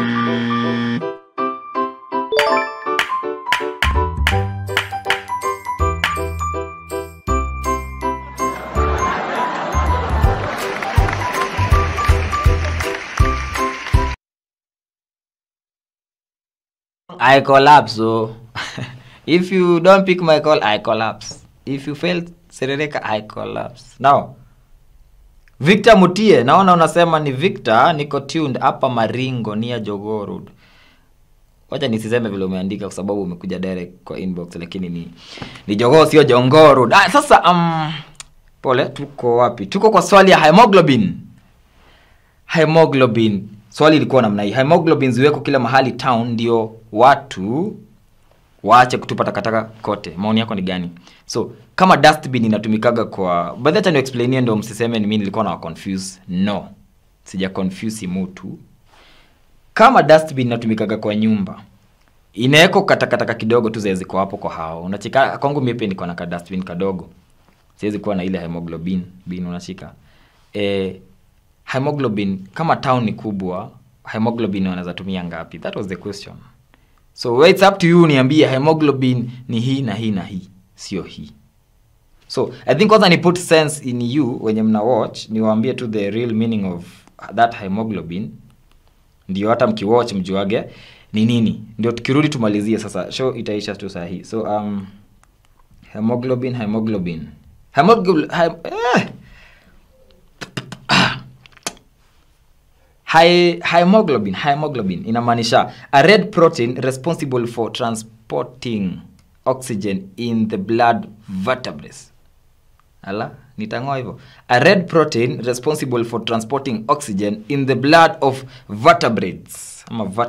I collapse. So if you don't pick my call, I collapse. If you fail Serereka, I collapse. Now Victor Mutie, naona unasema ni Victor, niko tuned hapa Maringo near Jogoo Road. Wacha nisiseme vile umeandika kwa sababu umekuja direct kwa inbox, lakini ni Jogoo sio Jogoo Road. Sasa pole, tuko wapi? Tuko kwa swali ya hemoglobin. Hemoglobin. Swali ilikuwa namna hii. Hemoglobin ziweko kila mahali town ndio watu waache kutupa takataka kote. Maoni yako ni gani? So, kama dustbin inatumikaga kwa... By the time you explain ndio msiseme ni mimi nilikuwa na confuse. No. Sija confuse mtu. Kama dustbin inatumikaga kwa nyumba, inaweko katakataka kidogo tu zezi kwa hapo kwa hao. Unachika kwangu mimi pia niko na ka dustbin kadogo. Siwezi kuwa na ile hemoglobin unashika. Hemoglobin kama town ni kubwa, hemoglobin wanaweza tumia ngapi? That was the question. So it's up to you niambie hemoglobin ni hii na hii na hii, sio hii. So I think kwanza ni put sense in you when mna watch, niwaambie to the real meaning of that hemoglobin. Ndio hata mkiwatch mjuage ni nini. Ndio tukirudi tumalizie sasa. Show itaisha tu sahihi. So hemoglobin hemoglobin inamaanisha a red protein responsible for transporting oxygen in the blood vertebrates. Nitangoa hivyo. A red protein responsible for transporting oxygen in the blood of vertebrates.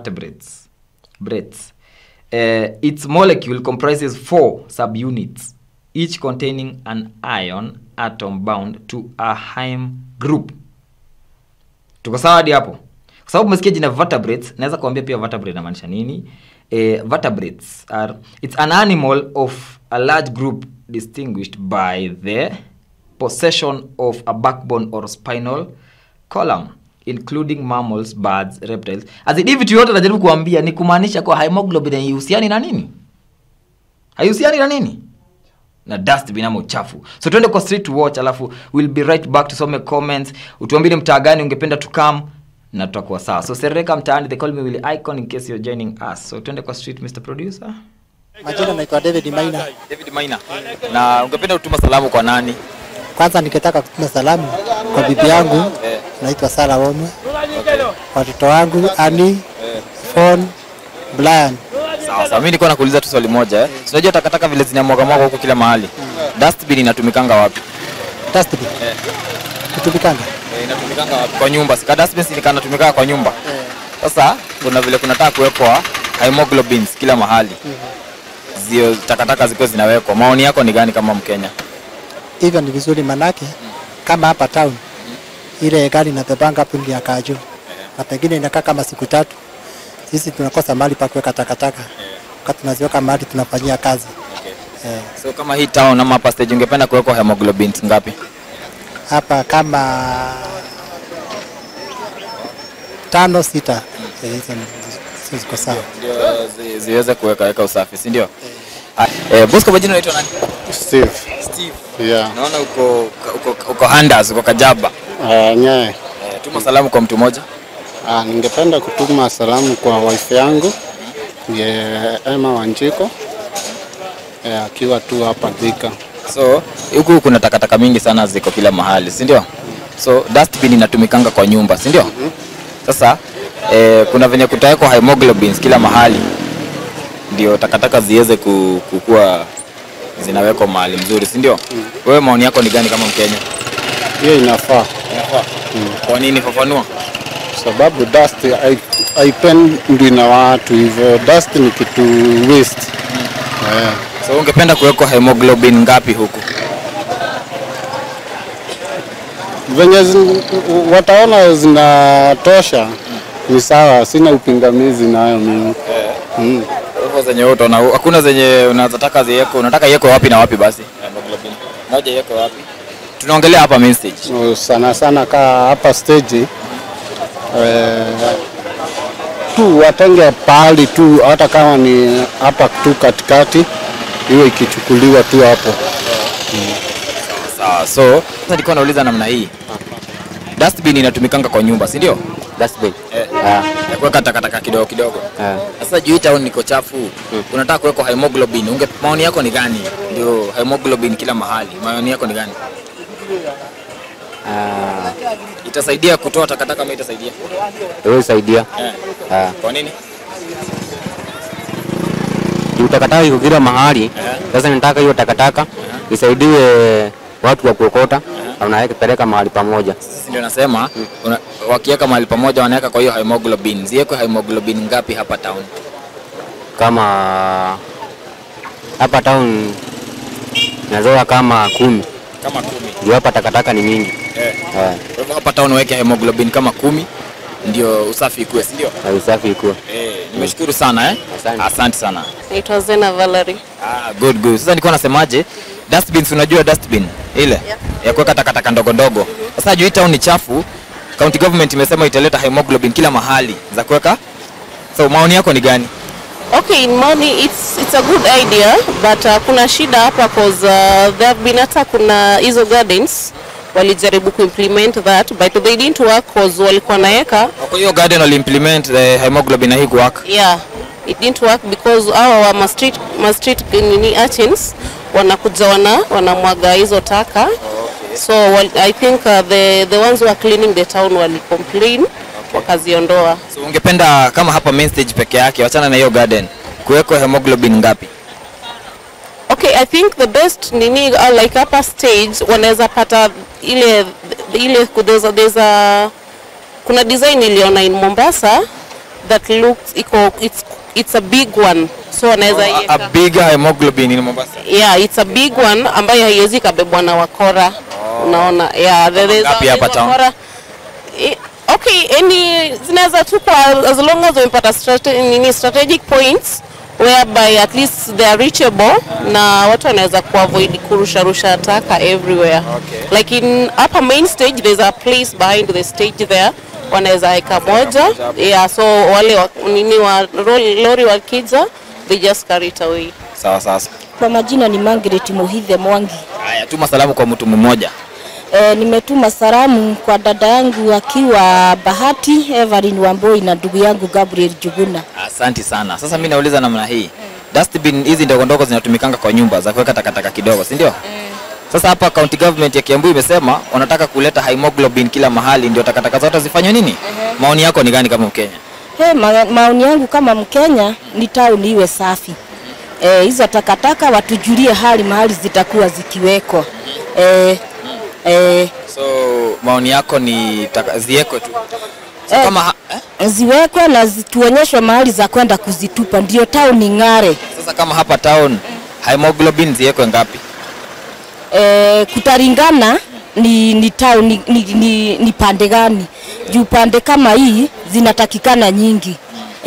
Its molecule comprises 4 subunits, each containing an ion atom bound to a heme group. Tuko sawa hadi hapo? Kwa sababu umesikia jina vertebrates, naweza kuambia pia vertebrate inamaanisha nini? Vertebrates it's an animal of a large group distinguished by the possession of a backbone or spinal column, including mammals, birds, reptiles. As if vitu yote najaribu kuambia ni kumaanisha kwa hemoglobin haihusiani na nini? Haihusiani na nini? Na dustbin ama uchafu. So tuende kwa street to watch, alafu we'll be right back to some comments. Utuambie mtaa gani ungependa to come na tutakuwa sawa. So Serereka mtaani, they call me Willy Icon in case you're joining us. So tuende kwa street, Mr. Producer. Majina naitwa David Maina. David Maina. Na ungependa kutuma salamu kwa nani? Kwanza nikitaka kutuma salamu kwa bibi yangu naitwa Sara Womwe. Watoto wangu Ani, Fon, Brian. Sawa, mimi niko nakuuliza tu swali moja. Unajua takataka vile zinamwaga huko kila mahali. Dustbin inatumikanga wapi? Dustbin. Inatumikanga? Inatumikanga wapi? Kwa nyumba. Sika dustbin inatumikanga kwa nyumba. Sasa kuna vile kunataka kuwekwa hemoglobins kila mahali. Zio takataka ziko zinawekwa. Maoni yako ni gani kama Mkenya? Hivyo ni vizuri manake kama hapa town ile gari inabebanga hapo ndio akajo. Na pengine inakaa kama siku 3. Sisi tunakosa mahali pa kuweka takataka. Wakati tunaziweka mahali tunafanyia kazi. So kama hii town ama hapa stage ungependa kuwekwa hemoglobins ngapi? Hapa kama 5 6. Hizo ziko sawa. Ndio ziweze kuweka usafi, si ndio? Boss, kwa jina unaitwa nani? Steve. Yeah. Naona uko Handers, uko Kajaba. Nyae. Tuma salamu kwa mtu mmoja. Ningependa kutuma salamu kwa wife yangu, Emma Wanjiko. Akiwa tu hapa Thika. So, huku kuna takataka mingi sana ziko kila mahali, si ndio? So, dustbin inatumikanga kwa nyumba, si ndio? Sasa, kuna venye kutawekwa hemoglobins kila mahali. Ndio takataka ziweze kukua zinawekwa mahali mzuri, si ndio? Wewe maoni yako ni gani kama Mkenya? Hiyo inafaa. Kwa nini fafanua? Sababu dust haipendwi na watu hivyo. Dust ni kitu waste. So ungependa kuwekwa hemoglobin ngapi huku? Venye wataona zinatosha ni sawa, sina upingamizi nayo mimi. Hapo zenye utaona hakuna zenye unataka ziweko, unataka iweko wapi na wapi basi? Hemoglobin. Moja iweko wapi? Tunaongelea hapa main stage. Sana sana hapa stage tu watenge pahali tu, hata kama ni hapa tu katikati, hiyo ikichukuliwa tu hapo. Sawa. So sasa nilikuwa nauliza namna hii. Dustbin inatumikanga kwa nyumba, si ndio? Dustbin. Ya kuweka takataka kidogo kidogo. Sasa juu town niko chafu. Unataka kuweka hemoglobin. Maoni yako ni gani? Ndio hemoglobin kila mahali. Maoni yako ni gani? Itasaidia kutoa takataka ama itasaidia? Itasaidia. Kwa nini? Juu takataka iko kila mahali. Sasa nataka hiyo takataka isaidie watu wa kuokota au naweka peleka mahali pamoja. Sisi ndio nasema wakiweka mahali pamoja wanaweka kwa hiyo hemoglobin. Ziwekwe hemoglobin ngapi hapa town? Kama hapa town nazoa kama 10. Kama 10. Juu hapa takataka ni mingi. Kwa hivyo hapa town weke hemoglobin kama 10 ndio usafi ikue, si ndio? Usafi ikue. Nimeshukuru sana Asante sana. Naitwa Zena Valerie. Good. Sasa nilikuwa nasemaje? Dustbins, unajua dustbin ile ya kuweka takataka ndogo ndogo. Sasa juu town ni chafu, county government imesema italeta hemoglobin kila mahali za kuweka. So maoni yako ni gani? Okay, in money it's a good idea, but kuna shida hapa cause there have been hata kuna hizo gardens walijaribu kuimplement that but they didn't work cause walikuwa naeka. Kwa hiyo garden wali implement the hemoglobin na hii work. Yeah, it didn't work because our street nini urchins wanakuja wanamwaga hizo taka. So I think the ones who are cleaning the town wali complain wakaziondoa. So ungependa kama hapa main stage peke yake wachana na hiyo garden kuweka hemoglobin ngapi? Okay, I think the best nini like upper stage wanaweza pata ile kuna design iliona in Mombasa that looks it's a big one, so wanaweza a big hemoglobin in Mombasa. Yeah, it's a big one ambayo haiwezi kabebwa na wakora. Unaona? Yeah, there is hapa town. Okay, zinaweza tu as long as wamepata strategic points whereby at least they are reachable na watu wanaweza kuavoid kurusha taka everywhere. Like in upper main stage there's a place behind the stage there wanaweza weka moja. Yeah, so wale lori wakija they just carry it away. Sawa. Kwa majina ni Margaret Muhithe Mwangi. Haya, tuma salamu kwa mtu mmoja. Nimetuma salamu kwa dada yangu akiwa Bahati Evelyn Wamboi na ndugu yangu Gabriel Juguna. Asante sana. Sasa mimi nauliza namna hii. Dustbin hizi ndogo ndogo zinatumikanga kwa nyumba za kuweka takataka kidogo, si ndio? Sasa hapa county government ya Kiambu imesema wanataka kuleta hemoglobin kila mahali ndio takataka zote zifanywe nini? Maoni yako ni gani kama Mkenya? Maoni yangu kama Mkenya ni town iwe safi. Hizo takataka watujulie hali mahali zitakuwa zikiwekwa. So maoni yako ni ziwekwe tu. So kama ziwekwe na tuonyeshwe mahali za kwenda kuzitupa ndio town ing'are. Sasa kama hapa town hemoglobin ziwekwe ngapi? Kutaringana ni town ni pande gani? Juu pande kama hii zinatakikana nyingi.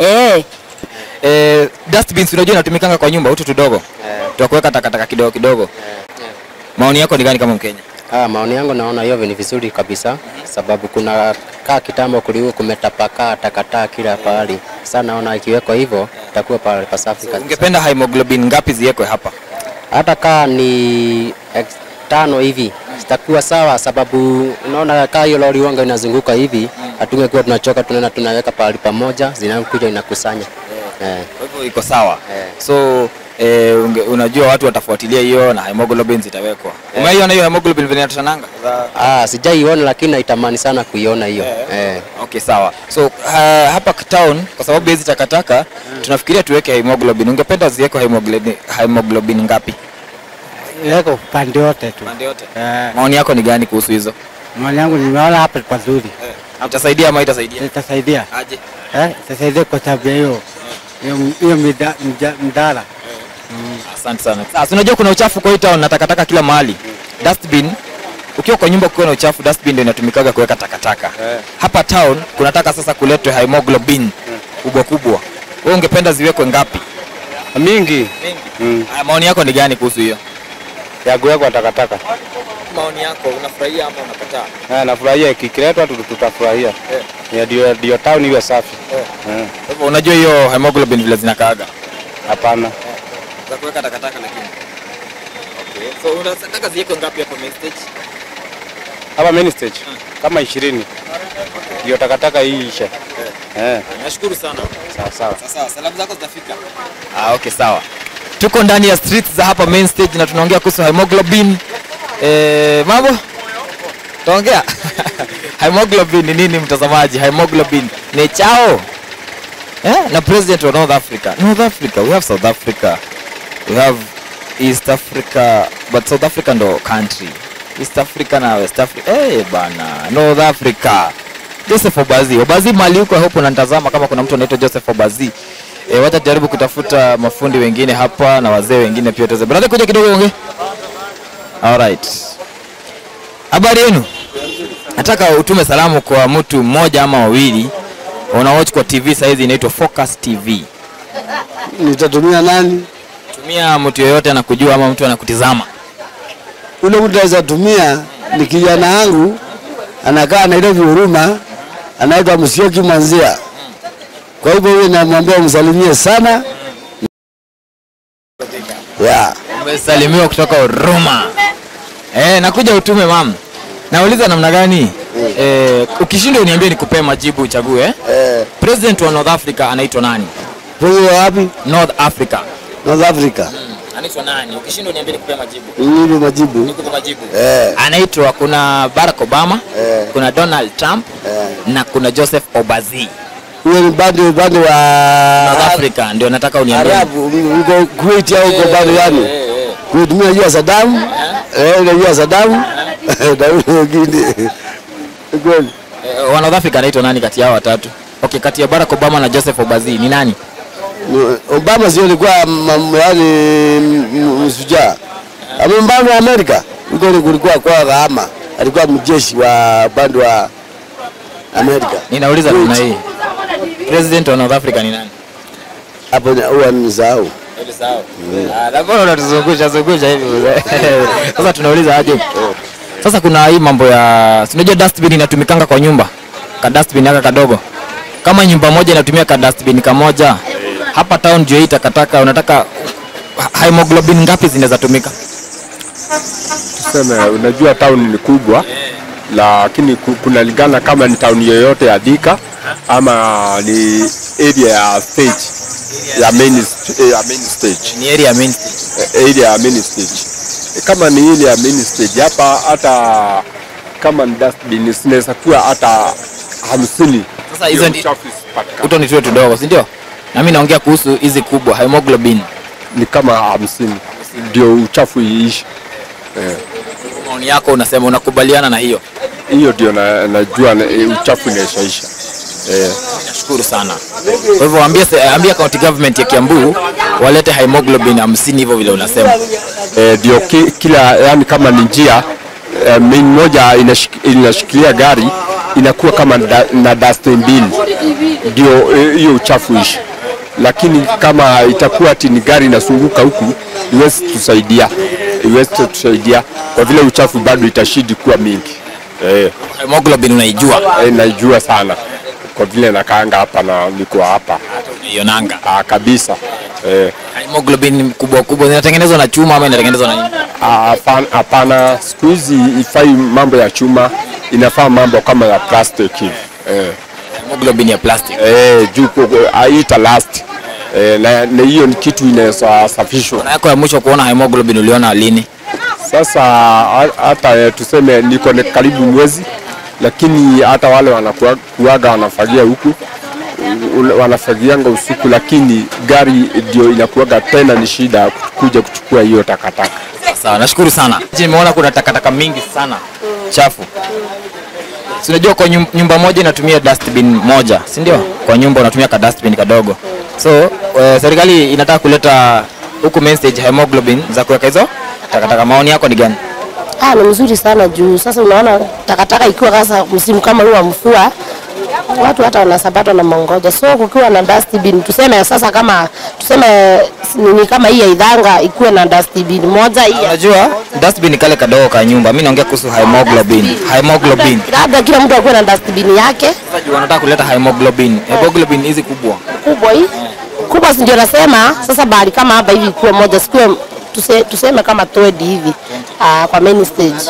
Dustbins unajua inatumikanga kwa nyumba tudogo. Tuweka takataka kidogo kidogo. Maoni yako ni gani kama Mkenya? Maoni yangu naona hiyo ni vizuri kabisa sababu kuna kitambo kulikuwa kumetapaka takataka kila pahali. Sasa naona ikiwekwa hivyo itakuwa pale pasafi kabisa. Ungependa hemoglobin ngapi ziwekwe hapa? Hata kama ni 5 hivi itakuwa sawa sababu unaona kama hiyo lori wanga inazunguka hivi hatungekuwa tunachoka tunaenda tunaweka pahali pamoja zinakuja inakusanya. Kwa hivyo iko sawa. So unajua watu watafuatilia hiyo na hemoglobin zitawekwa. Umeiona hiyo hemoglobin vile inatananga? Sijaiona lakini naitamani sana kuiona hiyo. Okay, sawa. So hapa town kwa sababu hizi takataka tunafikiria tuweke hemoglobin. Ungependa ziweke hemoglobin ngapi? Yeko pande yote tu. Pande yote. Maoni yako ni gani kuhusu hizo? Maoni yangu nimeona hapa kwa nzuri. Itasaidia ama itasaidia? Itasaidia. Aje? Itasaidia kwa sababu hiyo mdala. Asante sana. Sasa unajua kuna uchafu kwa hii town na takataka kila mahali. Dustbin ukiwa kwa nyumba kukiwa na uchafu, dustbin ndio inatumikaga kuweka takataka. Hapa town kunataka sasa kuletwe hemoglobin kubwa. Wewe ungependa ziwekwe ngapi? Mingi. Maoni yako ni gani kuhusu hiyo? Ya kuwekwa takataka. maoni yako, unafurahia ama unakataa? Nafurahia, kikiletwa tutafurahia. Ndio town iwe safi. Kwa hivyo unajua hiyo hemoglobin vile zinakaaga? Hapana. Za kuweka takataka lakini. Okay. So unataka ziwekwe ngapi hapa main stage? Hapa main stage kama 20. Ndio takataka hii ishe. Nashukuru sana. Sawa. Sasa salamu zako zitafika. Okay, sawa. Tuko ndani ya streets za hapa main stage na tunaongea kuhusu hemoglobin. Mambo? Tuongea. Hemoglobin ni nini mtazamaji? Hemoglobin ni chao. Na president wa North Africa. North Africa, we have South Africa. We have East Africa, but South Africa ndo country. East Africa na West Africa. Bana, North Africa. Joseph Obazi. Obazi mali huko hapo unanitazama kama kuna mtu anaitwa Joseph Obazi. Wacha jaribu kutafuta mafundi wengine hapa na wazee wengine pia tuweze. Brother kuja kidogo ongea. All right. Habari yenu? Nataka utume salamu kwa mtu mmoja ama wawili. Unawatch kwa TV saizi inaitwa Focus TV. Nitatumia nani? Tumia mtu yeyote anakujua ama mtu anakutizama. Ule mtu anaweza tumia ni kijana wangu anakaa Nairobi Huruma, anaitwa Musyoki Manzia. Kwa hivyo wewe namwambia msalimie sana. Umesalimiwa kutoka Huruma. Nakuja utume mama. Nauliza namna gani? Ukishindwa uniambie nikupe majibu uchague. President wa North Africa anaitwa nani? President wapi? North Africa. North Africa. Anaitwa nani? Ukishindwa uniambie nikupe majibu. Nipe majibu. Nikupe majibu. Anaitwa kuna Barack Obama, kuna Donald Trump na kuna Joseph Obazi. Huyo ni bandi wa North Africa ndio nataka uniambie. Arabu, uko Kuwait au uko bandi gani? Kutumia jua Saddam. Unajua Saddam. Na wengine. Kweli. Wa North Africa anaitwa nani kati yao watatu? Okay, kati ya Barack Obama na Joseph Obazi ni nani? Obama sio alikuwa yani msujaa. Amembana wa Amerika. Huko kulikuwa kwa gharama. Alikuwa mjeshi wa bandi wa Amerika. Ninauliza namna hii. President wa North Africa ni nani? Hapo huwa nimesahau. Ulisahau. Labda unatuzungusha hivi. Sasa tunauliza aje? Sasa kuna hii mambo ya unajua dustbin inatumikanga kwa nyumba. Ka dustbin yaka kadogo. Kama nyumba moja inatumia ka dustbin kamoja. Hapa town juu hii takataka unataka hemoglobin ngapi zinaweza tumika? Tuseme unajua town ni kubwa. Lakini kunalingana kama ni town yoyote ya Thika ama ni area ya stage ya main stage. Ni area ya main stage. Area ya main stage. Kama ni ile ya main stage hapa hata kama ni dustbin zinaweza kuwa hata 50. Sasa hizo ndio uto ni tudogo, si ndio? Na mimi naongea kuhusu hizi kubwa hemoglobin ni kama 50 ndio uchafu iishi. Maoni yako unasema unakubaliana na hiyo? Hiyo ndio najua uchafu inaishaisha. Nashukuru sana. Kwa hivyo ambia county government ya Kiambu walete hemoglobin 50 hivyo vile unasema. Ndio kila yani kama ni njia main moja inashikilia gari inakuwa kama na dustbin mbili. Ndio hiyo uchafu ishi. Lakini kama itakuwa ati ni gari inasunguka huku iwezi tusaidia kwa vile uchafu bado itashidi kuwa mingi. Hemoglobin unaijua? Naijua sana kwa vile nakaanga hapa na niko hapa. Unionanga? Kabisa. Hemoglobin kubwa zinatengenezwa na chuma ama inatengenezwa na nini? Hapana, siku hizi ifai mambo ya chuma, inafaa mambo kama ya plastic hivi. Hemoglobin ya plastic. Juu haita last. Na hiyo ni kitu inasafishwa. Na yako ya mwisho kuona hemoglobin uliona lini? Sasa hata tuseme niko karibu mwezi, lakini hata wale wanakuaga wanafagia huku wanafagianga usiku, lakini gari ndio inakuaga tena ni shida kuja kuchukua hiyo takataka. Sawa, nashukuru sana. Nimeona kuna takataka mingi sana chafu. Unajua kwa nyumba moja inatumia dustbin moja, si ndio? Kwa nyumba unatumia ka dustbin kadogo. So serikali inataka kuleta huku main stage hemoglobin za kuweka hizo takataka. Maoni yako ni gani? Ni mzuri sana juu sasa unaona takataka ikiwa kasa msimu kama huu wa mvua watu hata wanasabata na mongoja. So kukiwa na dustbin, tuseme sasa kama ni kama hii ya Idhanga ikuwe na dustbin moja hii. Unajua dustbin kale kadogo ka nyumba. Mimi naongea kuhusu hemoglobin. Labda kila mtu akuwe na dustbin yake. Sasa wanataka kuleta hemoglobin. Hemoglobin hizi kubwa Hii. Kubwa ndio nasema sasa bali kama hapa hivi ikuwe moja, sikuwe tuseme kama 20 hivi. Kwa main stage.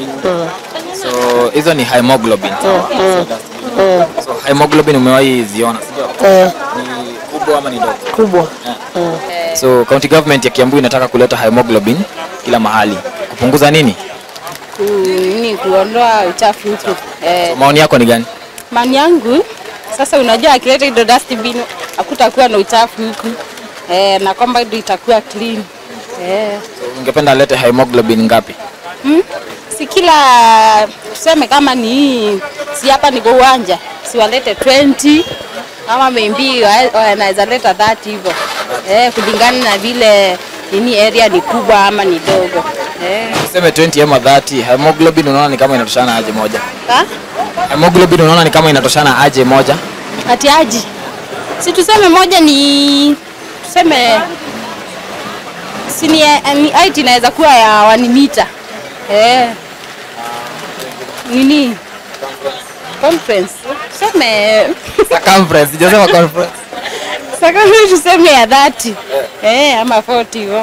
So hizo ni hemoglobin. So hemoglobin umewahi ziona sio? Ni kubwa ama ni ndogo? Kubwa. So county government ya Kiambu inataka kuleta hemoglobin kila mahali. Kupunguza nini? Ni kuondoa uchafu huko. So maoni yako ni gani? Maoni yangu sasa, unajua akileta hizo dustbin hakutakuwa na uchafu huko. Na kwamba ndio itakuwa clean. So ungependa alete hemoglobin ngapi? Si kila tuseme kama ni si hapa ni kwa uwanja, si walete 20 ama maybe wanaweza leta 30 hivyo. Kulingana na vile nini area ni kubwa ama ni dogo. Tuseme 20 ama 30. Hemoglobin unaona ni kama inatoshana aje moja? Hemoglobin unaona ni kama inatoshana aje moja? Ati aje? Si tuseme moja ni tuseme si ni height inaweza kuwa ya 1 meter. Nini? Conference. Tuseme Circumference, sijasema conference. Circumference tuseme ya 30. Ama 40 hivyo.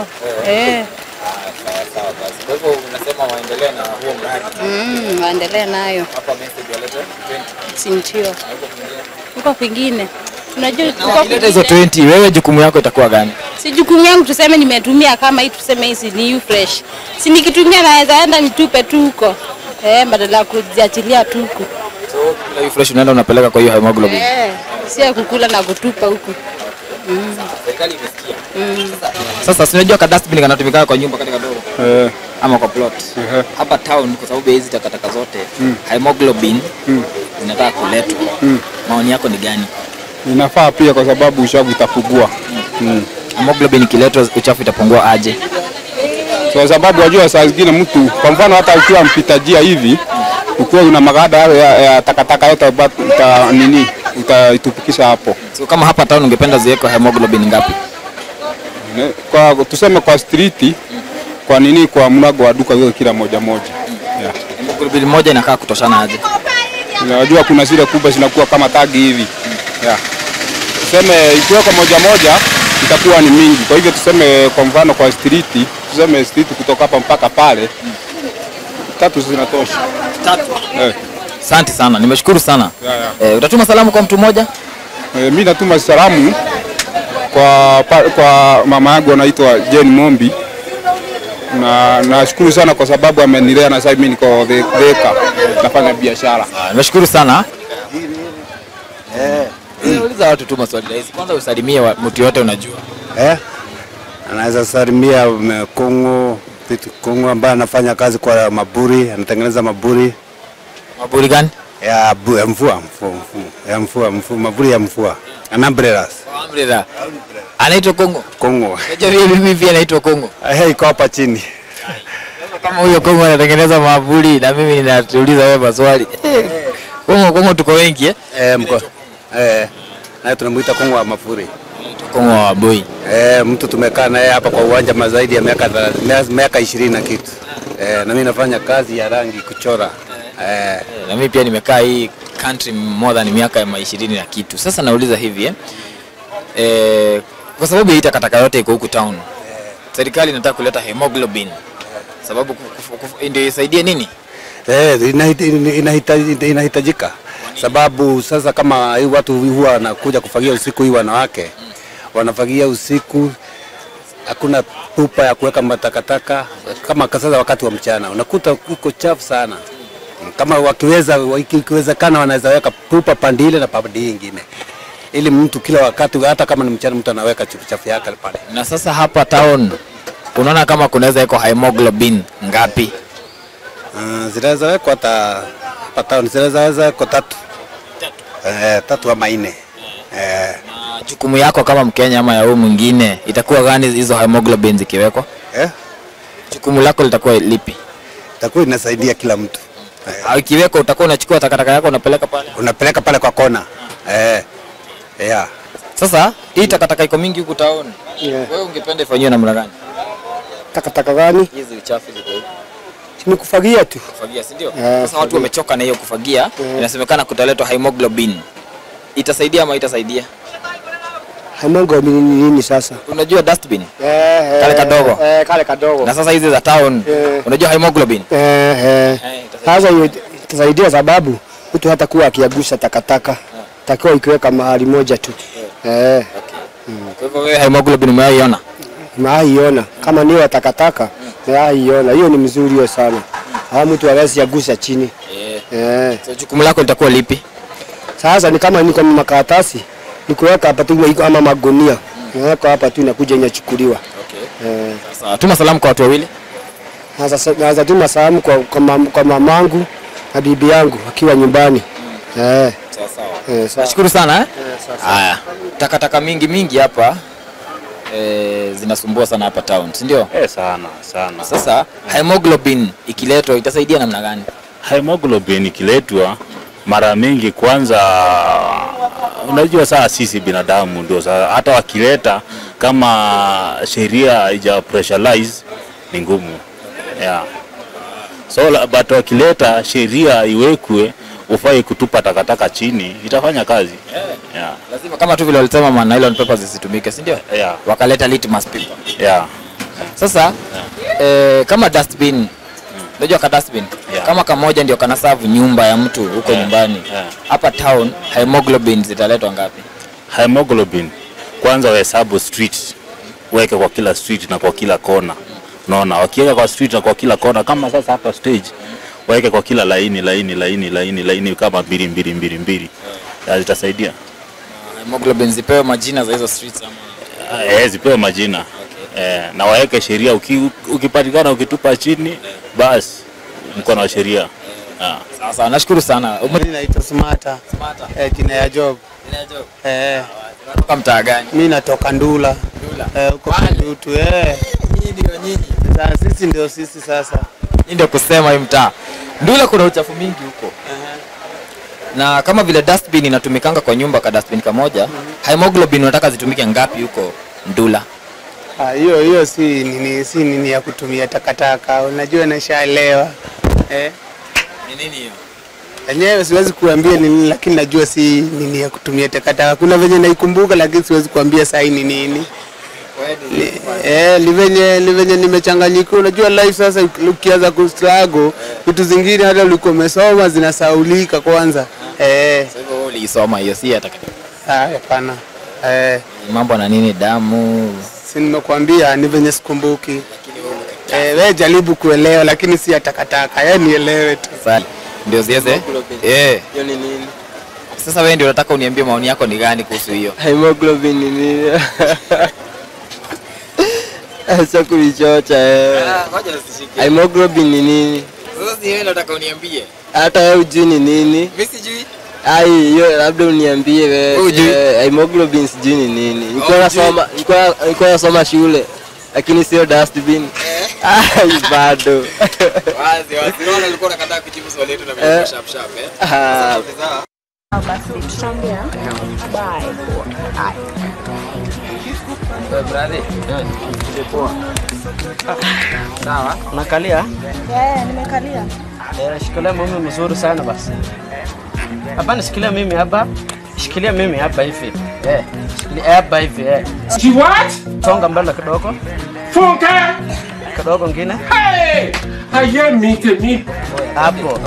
Sawa basi. Kwa hivyo unasema waendelee na huo mradi. Waendelee nayo. Hapa message walete 20. Sintio. Huko kwingine. Unajua ukileta hizo 20, wewe jukumu yako itakuwa gani? Si jukumu yangu tuseme nimetumia kama hii tuseme hizi ni fresh. Si nikitumia naweza enda nitupe tu huko. Badala ya kujiachilia tu huko. So hiyo fresh unaenda unapeleka kwa hiyo hemoglobin. Si kukula na kutupa huko. Serikali imesikia. Sasa unajua ka dustbin kanatumika kwa nyumba katika kadogo. Ama kwa plot. Hapa town kwa sababu hizi takataka zote hemoglobin zinataka kuletwa. Maoni yako ni gani? Inafaa pia kwa sababu uchafu itapungua. Hemoglobin ikiletwa uchafu itapungua aje? Kwa sababu wajua saa zingine mtu kwa mfano hata ukiwa mpita njia hivi ukiwa una magada ya takataka yote utaitupikisha hapo. So kama hapa town ungependa ziwekwe hemoglobin ngapi? Kwa tuseme kwa street kwa mlango wa duka hiyo kila moja. Hemoglobin moja inakaa kutoshana aje? Unajua kuna zile kubwa zinakuwa kama tagi hivi. Tuseme ikiwa kwa moja itakuwa ni mingi. Kwa hivyo tuseme kwa mfano kwa street kutoka hapa mpaka pale 3 zinatosha. 3? Asante sana. Nimeshukuru sana. Utatuma salamu kwa mtu mmoja? Mimi natuma salamu kwa mama yangu anaitwa Jane Mombi. Na nashukuru sana kwa sababu amenilea na sasa mimi niko Thika nafanya biashara. Nimeshukuru sana. Uliza watu tu maswali hizi. Kwanza usalimie mtu yote unajua. Anaweza salimia Kongo ambaye anafanya kazi kwa maburi, anatengeneza maburi. Maburi gani? Ya mvua. Maburi ya mvua. Umbrellas. Umbrella. Anaitwa Kongo. Unajua mimi pia naitwa Kongo. Iko hapa chini. Kama huyo Kongo anatengeneza maburi na mimi ninatuuliza wewe maswali. Kongo tuko wengi mko. Na tunamuita Kongo wa mafuri. Kongo wa boy. Mtu tumekaa naye hapa kwa uwanja mazaidi ya miaka 20 na kitu. Na mimi nafanya kazi ya rangi kuchora. Na mimi pia nimekaa hii country more than miaka 20 na kitu. Sasa nauliza hivi kwa sababu hii takataka yote iko huku town. Serikali inataka kuleta hemoglobin. Sababu ndio isaidie nini? Inahitajika. Sababu sasa kama hii watu huwa wanakuja kufagia usiku, hii wanawake wanafagia usiku, hakuna pupa ya kuweka matakataka kama sasa wakati wa mchana unakuta uko chafu sana. Kama ikiwezekana wanaweza weka pupa pandile na pande nyingine, ili mtu kila wakati hata kama ni mchana mtu anaweka chafu yake pale. Na sasa hapa town unaona kama kunaweza iko hemoglobin ngapi? Zinaweza wekwa hata hapa town zinaweza kwa 3. 3 ama 4. Na jukumu yako kama Mkenya ama ya huyu mwingine itakuwa gani hizo hemoglobin zikiwekwa? Jukumu lako litakuwa lipi? Itakuwa inasaidia kila mtu. Ikiweka utakuwa unachukua takataka yako unapeleka pale. Unapeleka pale kwa kona. Yeah. Sasa hii takataka iko mingi huku town. Yeah. Wewe ungependa ifanywe namna gani? Takataka gani? Hizi uchafu ziko huku. Ni kufagia tu. Kufagia, si ndio? Sasa watu wamechoka na hiyo kufagia. Inasemekana kutaletwa hemoglobin. Itasaidia ama itasaidia? Hemoglobin ni nini sasa? Unajua dustbin? Kale kadogo. Kale kadogo. Na sasa hizi za town, unajua hemoglobin? Sasa itasaidia sababu mtu hata kuwa akiagusha takataka takiwa ikiweka mahali moja tu. Kwa hivyo wewe hemoglobin umeiona? Nimeiona. Kama ni wa takataka, nimeiona. Hiyo ni mzuri hiyo sana. Hawa mtu hawezi agusha chini. So jukumu lako litakuwa lipi? Sasa ni kama niko na makaratasi, nikuweka hapa tu ama magunia. Naweka hapa tu inakuja inachukuliwa. Sasa tuma salamu kwa watu wawili. Sasa tuma salamu kwa mamangu na bibi yangu akiwa nyumbani. Sawa. Nashukuru sana Haya. Takataka mingi hapa zinasumbua sana hapa town, si ndio? Sana. Sasa hemoglobin ikiletwa itasaidia namna gani? Hemoglobin ikiletwa mara mingi kwanza unajua saa sisi binadamu ndio hata wakileta kama sheria haija pressurize ni ngumu. So but wakileta sheria iwekwe ufai kutupa takataka chini itafanya kazi. Lazima kama tu vile walisema nylon papers zisitumike, si ndio? Wakaleta litmus paper. Sasa kama dustbin unajua ka dustbin kama kamoja ndio kana serve nyumba ya mtu huko nyumbani. Hapa town hemoglobin zitaletwa ngapi? Hemoglobin kwanza wahesabu street, weke kwa kila street na kwa kila kona. Unaona, wakiweka kwa street na kwa kila kona kama sasa hapa stage waweke kwa kila laini kama mbili. Zitasaidia. Hemoglobin zipewe majina za hizo streets ama zipewe majina. Na waweke sheria ukipatikana ukitupa chini basi mkono wa sheria. Sasa nashukuru sana. Mimi naitwa Smata. Jina ya job. Unatoka mtaa gani? Mimi natoka Ndula. Huko Ndutu. Nyinyi. Sasa sisi ndio sisi sasa. Hii ndio kusema hii mtaa. Ndula kuna uchafu mingi huko. Na kama vile dustbin inatumikanga kwa nyumba ka dustbin kamoja, hemoglobin unataka zitumike ngapi huko Ndula? Hiyo si nini ya kutumia takataka. Unajua nashaelewa. Ni nini hiyo? Yenyewe siwezi kuambia nini, lakini najua si nini ya kutumia takataka. Kuna venye naikumbuka lakini siwezi kuambia saa hii ni nini. Livenye nimechanganyika. Unajua life sasa ukianza kustruggle vitu zingine hata ulikuwa umesoma zinasaulika kwanza. Sasa hivyo ulisoma hiyo si takataka. Hapana. Mambo na nini damu? Si nimekuambia ni venye sikumbuki. Wewe jaribu kuelewa lakini si takataka. Nielewe tu. Sasa ndio ziese? Hiyo ni nini? Sasa wewe ndio unataka uniambie maoni yako ni gani kuhusu hiyo? Hemoglobin ni nini? Sasa kulichocha Ngoja usishike. Hemoglobin ni nini? Sasa si wewe unataka uniambie? Hata wewe hujui ni nini? Mimi sijui. Hiyo labda uniambie wewe. Hemoglobin sijui ni nini. Nilikuwa nasoma shule lakini sio dustbin. Bado. Wazi unaona ulikuwa unakataa kujibu swali letu na mimi sharp. Basi tutaongea. Bye. Brother. Sawa. Unakalia? Nimekalia. Shikilia mimi mzuri sana basi. Hapana, shikilia mimi hapa. Shikilia mimi hapa hivi. Shikilia hapa hivi. What? Songa mbele kidogo. Funka! Kidogo ngine. Hey! Haye mimi. Hapo.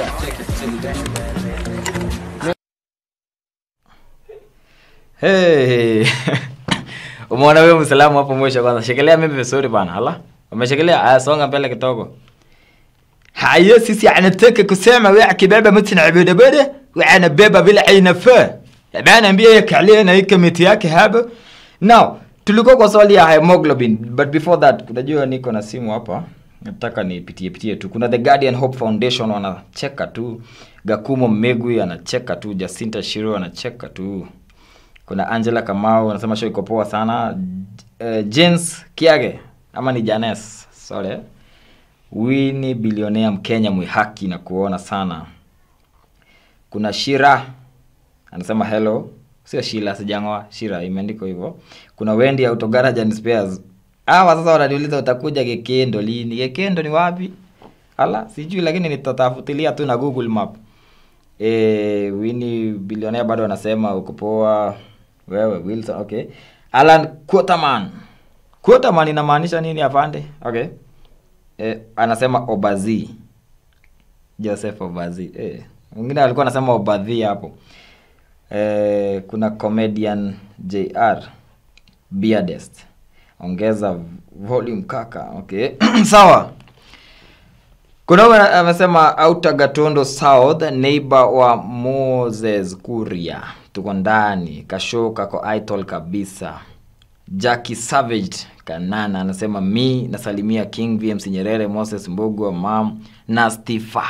Hey. Umeona wewe msalamu hapo mwisho kwanza. Shekelea mimi vizuri bana. Hala. Umeshekelea songa mbele kidogo. Hayo sisi anataka kusema wewe kibaba mtanabuda bada وانا beba bila aina fa. Bana ambia yake aliyena hii committee yake hapa. Now, tulikuwa kwa swali ya hemoglobin, but before that kunajua niko na simu hapa. Nataka nipitie tu. Kuna The Guardian Hope Foundation wanacheka tu. Gakumo Megui anacheka tu. Jacinta Shiro anacheka tu. Kuna Angela Kamau anasema show iko poa sana. Jens Kiage ama ni Janes, sorry. Winnie bilionea Mkenya mwihaki na kuona sana. Kuna Shira anasema hello. Sio Shila sijangwa, Shira imeandikwa hivyo. Kuna Wendy Auto Garage and Spares. Sasa wananiuliza utakuja Gekendo lini? Gekendo ni wapi? Ala, sijui lakini nitatafutilia tu na Google Map. Winnie bilionea bado anasema uko poa. Wewe Wilson, okay. Alan Quarterman inamaanisha nini afande? Okay. Anasema Obazi. Joseph Obazi. Mwingine alikuwa anasema Obazi hapo. Kuna comedian JR Beardest. Ongeza volume kaka. Okay. Sawa. Kuna amesema Outer Gatondo South, neighbor wa Moses Kuria. Tuko ndani, kashoka kwa idol kabisa. Jackie Savage Kanana anasema mi nasalimia King VMC Nyerere, Moses Mbogo, Mam na Stifa.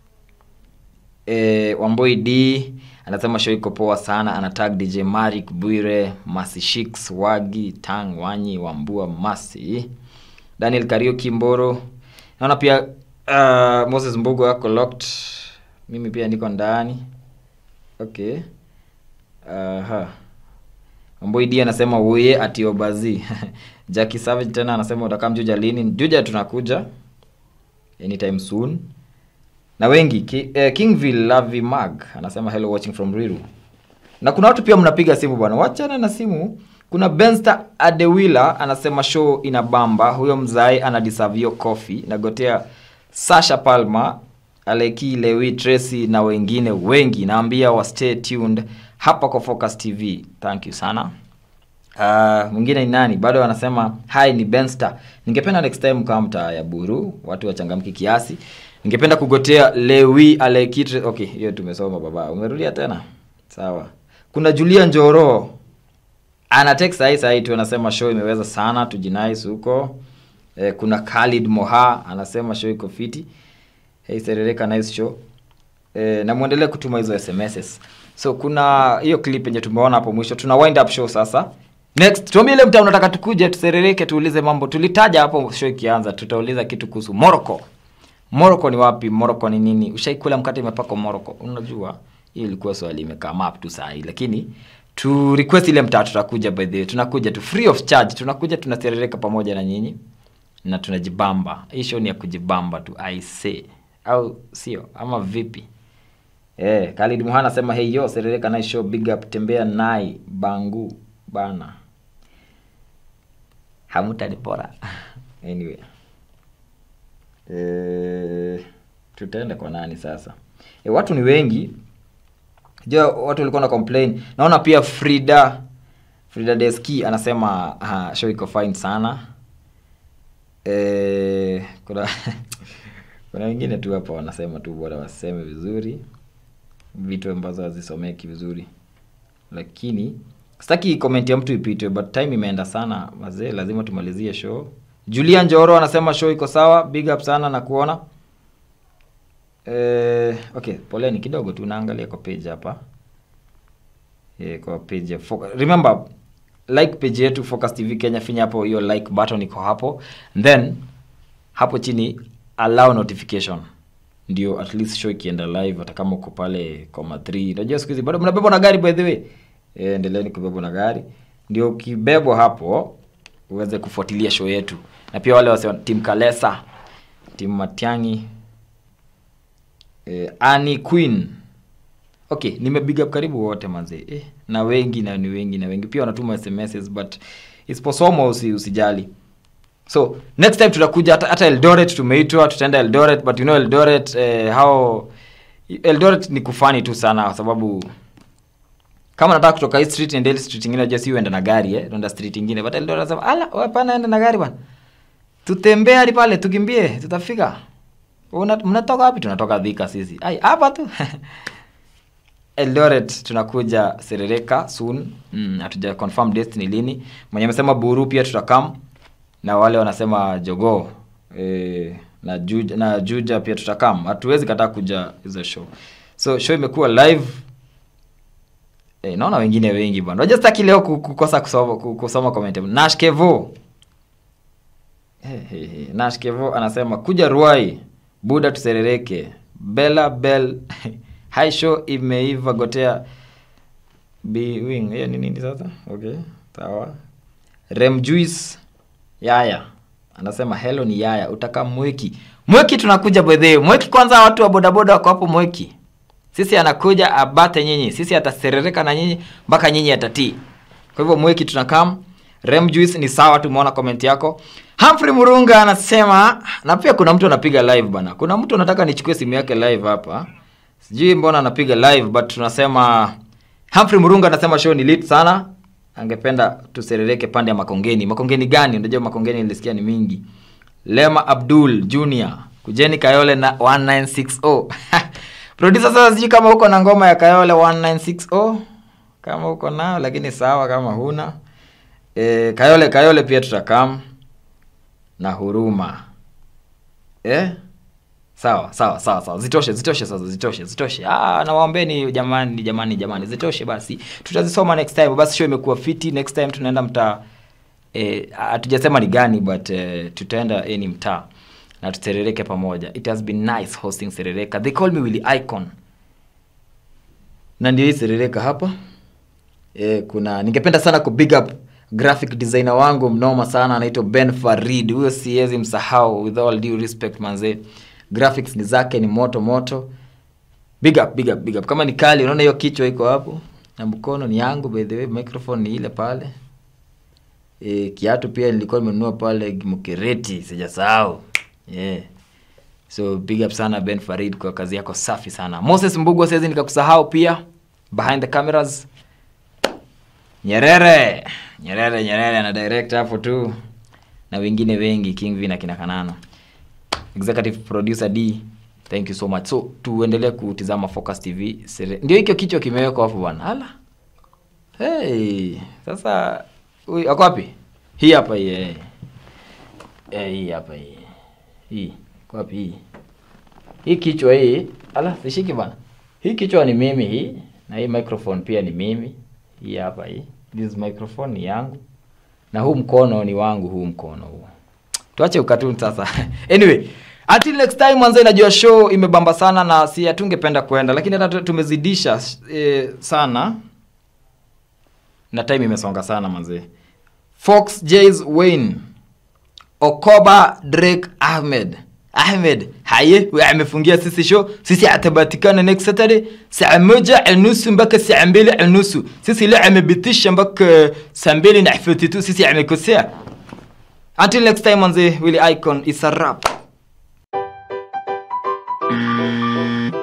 Wamboi D anasema show iko poa sana, anatag DJ Marik Buire, Masi Shix, Wagi, Tang, Wanyi, Wambua, Masi. Daniel Karaoke Mboro. Naona pia Moses Mbogo yako locked. Mimi pia niko ndani. Okay. Wamboi D anasema uye ati Obazi. Jackie Savage tena anasema utakam Juja lini? Juja tunakuja anytime soon. Na wengi Kingville Lavi Mag anasema hello watching from Riru. Na kuna watu pia mnapiga simu bwana. Wachana na simu. Kuna Benster Adewila anasema show inabamba. Huyo mzai anadisavio coffee. Nagotea Sasha Palma, Aleki Lewi Tracy na wengine wengi. Naambia wa stay tuned hapa kwa Focus TV. Thank you sana. Mwingine ni nani? Bado wanasema hi ni Benster. Ningependa next time kama mtaa ya Buru watu wachangamki kiasi. Ningependa kugotea Lewi Aleki. Okay, hiyo tumesoma baba. Umerudia tena? Sawa. Kuna Julia Njoro. Ana text sahi tu anasema show imeweza sana, tujinais huko. Kuna Khalid Moha anasema show iko fiti. Hey Serereka nice show. Na muendelee kutuma hizo SMSs. So kuna hiyo clip yenye tumeona hapo mwisho. Tuna wind up show sasa. Next, tuambie ile mtaa unataka tukuje tuserereke tuulize mambo. Tulitaja hapo show ikianza, tutauliza kitu kuhusu Morocco. Morocco ni wapi? Morocco ni nini? Ushaikula mkate imepakwa Morocco? Unajua, hiyo ilikuwa swali imekaa map tu saa hii, lakini tu request ile mtaa tutakuja by the way. Tunakuja tu free of charge. Tunakuja tunaserereka pamoja na nyinyi na tunajibamba. Hii show ni ya kujibamba tu I say. Au sio? Ama vipi? Khalid Muhana sema hey yo serereka na show big up tembea nai bangu bana. Hamutanipora. Anyway. Tutaenda kwa nani sasa? Watu ni wengi. Je, watu walikuwa na complain. Naona pia Frida Deski anasema show iko fine sana. Kuna wengine tu hapa wanasema tu bora waseme vizuri. Vitu ambazo hazisomeki vizuri. Lakini sitaki comment ya mtu ipite but time imeenda sana. Wazee lazima tumalizie show. Julia Njoro anasema show iko sawa, big up sana na kuona. Okay, poleni kidogo tu naangalia kwa page hapa. Kwa page remember like page yetu Focus TV Kenya, finya hapo hiyo like button iko hapo. Then hapo chini allow notification. Ndio at least show ikienda live hata kama uko pale koma 3. Unajua siku hizi bado mnabebwa na gari by the way. Endeleeni kubebwa na gari. Ndio ukibebwa hapo uweze kufuatilia show yetu. Na pia wale wase team Kalesa, team Matiangi, Annie Queen. Okay, nimebig up karibu wote manze. Na wengi na ni wengi na wengi pia wanatuma SMSs but isiposoma usijali. So next time tutakuja hata Eldoret tumeitwa, tutaenda Eldoret but you know Eldoret how Eldoret ni kufani tu sana kwa sababu kama nataka kutoka hii street and street nyingine just uende na gari uenda street nyingine but Eldoret nasema ala hapana enda na gari bwana. Tutembea hadi pale tukimbie tutafika. Mnatoka wapi? Tunatoka Thika sisi. Hapa tu. Eldoret tunakuja Serereka soon. Hatuja confirm date ni lini. Mwenye amesema Buru pia tutakam. Na wale wanasema Jogoo na Juja pia tutakam. Hatuwezi kataa kuja hizo show. So show imekuwa live. Naona wengine wengi bwana. Unajua sitaki leo kukosa kusoma comment. Nashkevo. Nash Kevo anasema kuja Ruai Buda tuserereke. Bella Bell high show imeiva gotea be wing. Hiyo ni nini sasa? Okay, sawa. Rem Juice Yaya anasema hello ni Yaya utaka Mweki. Mweki tunakuja by the way. Mweki kwanza watu wa bodaboda wako hapo Mweki. Sisi anakuja abate nyinyi. Sisi ataserereka na nyinyi mpaka nyinyi atatii. Kwa hivyo Mweki tunakam. Rem Juice ni sawa, tumeona comment yako. Humphrey Murunga anasema na pia kuna mtu anapiga live bana. Kuna mtu anataka nichukue simu yake live hapa. Sijui mbona anapiga live but tunasema Humphrey Murunga anasema show ni lit sana. Angependa tuserereke pande ya Makongeni. Makongeni gani? Unajua Makongeni nilisikia ni mingi. Lema Abdul Junior, kujeni Kayole na 1960. Producer sasa sijui kama uko na ngoma ya Kayole 1960. Kama uko nayo lakini sawa kama huna. Kayole pia tutakam na Huruma. Sawa. Zitoshe sasa. Nawaombeni jamani. Zitoshe basi. Tutazisoma next time. Basi show imekuwa fiti. Next time tunaenda mtaa. Hatujasema ni gani but tutaenda ni mtaa na tuterereke pamoja. It has been nice hosting Serereka. They call me Willy Icon. Na ndio hii Serereka hapa. Kuna ningependa sana ku big up graphic designer wangu mnoma sana anaitwa Ben Farid. Huyo siwezi msahau, with all due respect manze. Graphics ni zake ni moto. Big up. Kama ni kali unaona hiyo kichwa iko hapo. Na mkono ni yangu by the way, microphone ni ile pale. Kiatu pia nilikuwa nimenunua pale Mkereti, sijasahau. So big up sana Ben Farid kwa kazi yako safi sana. Moses Mbugo siwezi nikakusahau pia behind the cameras. Nyerere na director hapo tu na wengine wengi, King V na kina Kanano. Executive producer D, thank you so much. So tuendelee kutizama Focus TV. Ndio hicho kichwa kimewekwa hapo bwana. Hala. Sasa huyu ako wapi? Hii hapa hii. Hii hapa hii. Hii kwa wapi hii? Hii kichwa hii. Ala, sishiki bwana. Hii kichwa ni mimi hii na hii microphone pia ni mimi. Hii hapa hii. This microphone ni yangu. Na huu mkono ni wangu, huu mkono huu. Tuache ukatuni sasa. Anyway, until next time manze, najua show imebamba sana na si hatungependa kwenda lakini hata tumezidisha sana. Na time imesonga sana manze. Fox Jays Wayne Okoba Drake Ahmed haye amefungia sisi show. Sisi atabatikana next Saturday saa 1:30 mpaka saa 2:30. Sisi leo amebitisha mpaka saa 2:42. Sisi amekosea. Until next time manze, Willy Icon is a rap.